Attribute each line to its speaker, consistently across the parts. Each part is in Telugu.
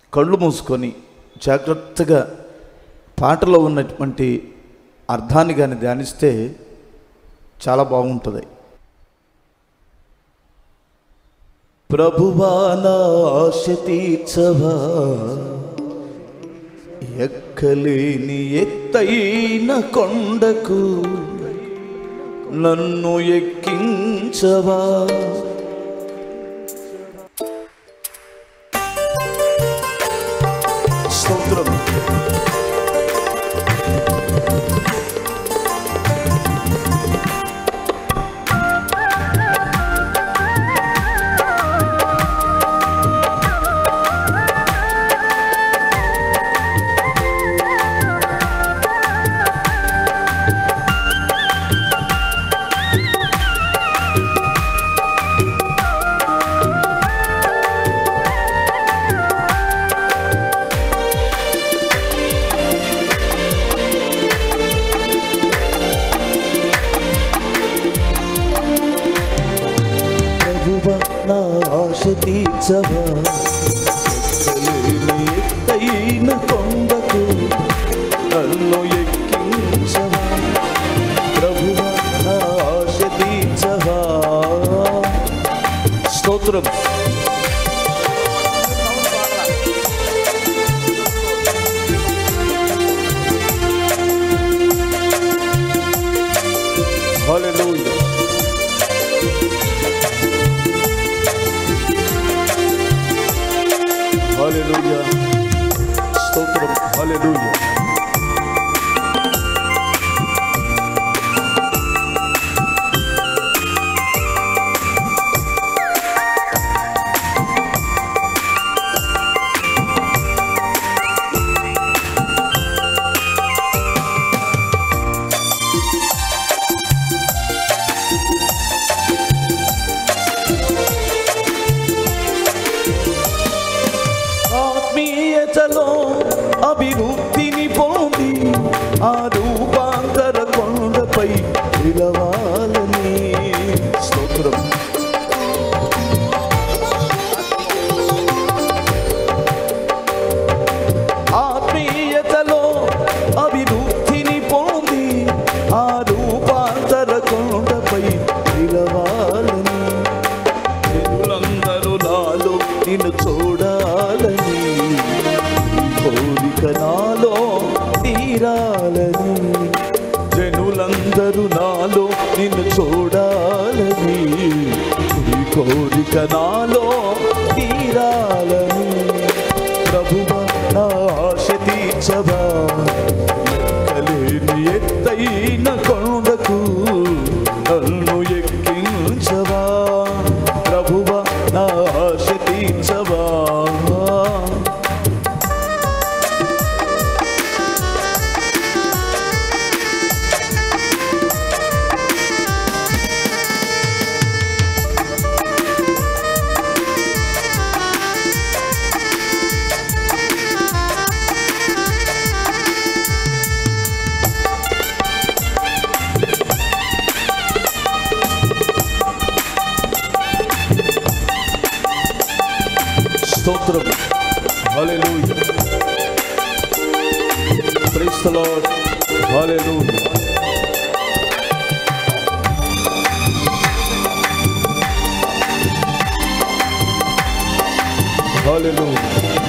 Speaker 1: కళ్ళు మూసుకొని జాగ్రత్తగా పాటలో ఉన్నటువంటి అర్థాన్ని కానీ ధ్యానిస్తే చాలా బాగుంటుంది. ప్రభువా నా ఆశ తీర్చవా, ఎక్కలేని ఎత్తైన కొండకు నన్ను ఎక్కించవా. స్తోత్రం. నా ఆశ తీర్చవా, ఎక్కలేని ఎత్తైన కొండకు నన్ను ఎక్కించవా. ప్రభువా నా ఆశ తీర్చవా. స్తోత్రం. హల్లెలూయా. హల్లెలూయా. స్తోత్రం. హల్లెలూయా. అభివృద్ధిని పొంది ఆ రూపాంతర కొండపై నిలవాలని. స్తోత్రం. ఆత్మీయతలో అభివృద్ధిని పొంది ఆ రూపాంతర కొండపై నిలవాలని. జనులందరూ నాలో నిన్ను చూడాలని, కోరిక నాలో తీరాలని. జనులందరూ నాలో నిన్ను చూడాలని, ఈ కోరిక నాలో తీరాలని. ప్రభువా నా ఆశ తీర్చవా, ఎక్కలేని ఎత్తైన కొండకు నన్ను ఎక్కించవా. ప్రభువా నా ఆశ తీర్చవా. స్తోత్రం. Hallelujah. Praise the Lord. Hallelujah. Hallelujah.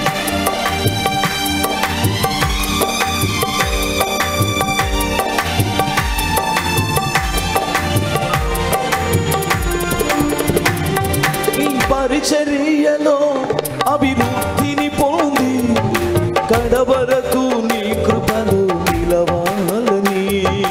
Speaker 1: ఈ పరిచర్యలో అభివృద్ధిని పొంది కడవరకు నీ కృపలో నిలవాలని.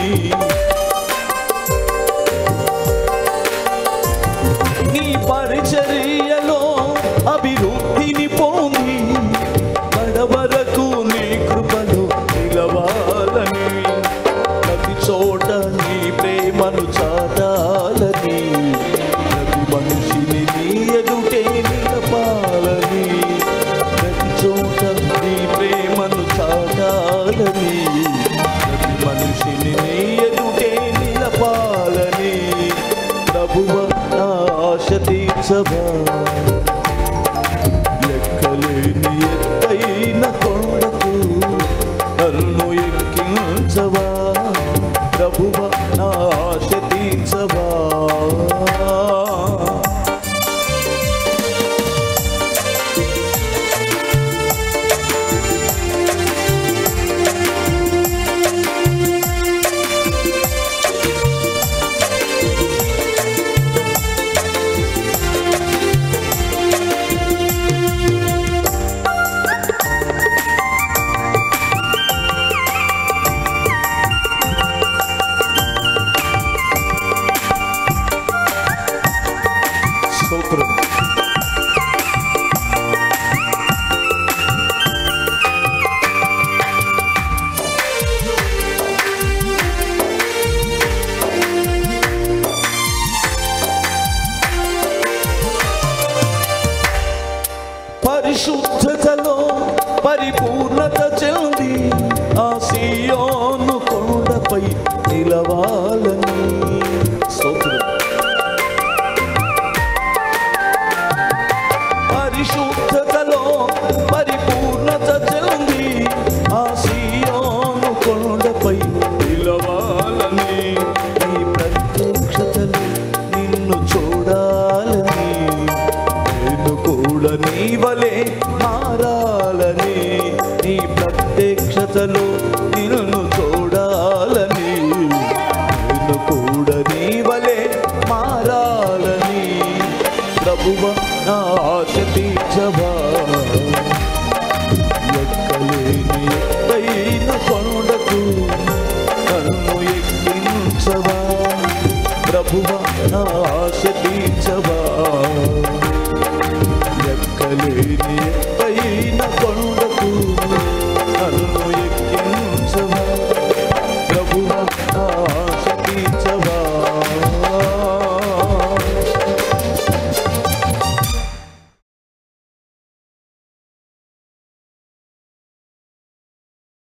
Speaker 1: నీ పరిచర్యలో అభివృద్ధిని పొంది కడవరకు నీ కృపలో నిలవాలని. ప్రతి చోట నీ ప్రేమను చాటాలని, ప్రతి మనిషిని నీ ఎదుటే నిలపాలని. ప్రతి చోట నీ ప్రేమను చాటాలని, ప్రతి మనిషిని నీ ఎదుటే నిలపాలని. ప్రభువా నా ఆశ తీర్చవా, ఎక్కలేని ఎత్తైన పరిశుద్ధతలో పరిపూర్ణత చెంది ఆ సీయోను కొండపై నిలవాలని. స్తోత్రం. పరిశుద్ధతలో పరిపూర్ణత చెంది ఆ సీయోను కొండపై నిలవాలని. నీ ప్రత్యక్షతలో నిన్ను చూడాలని, నేను కూడా నీ వలె మారాలని. నీ ప్రత్యక్షతలో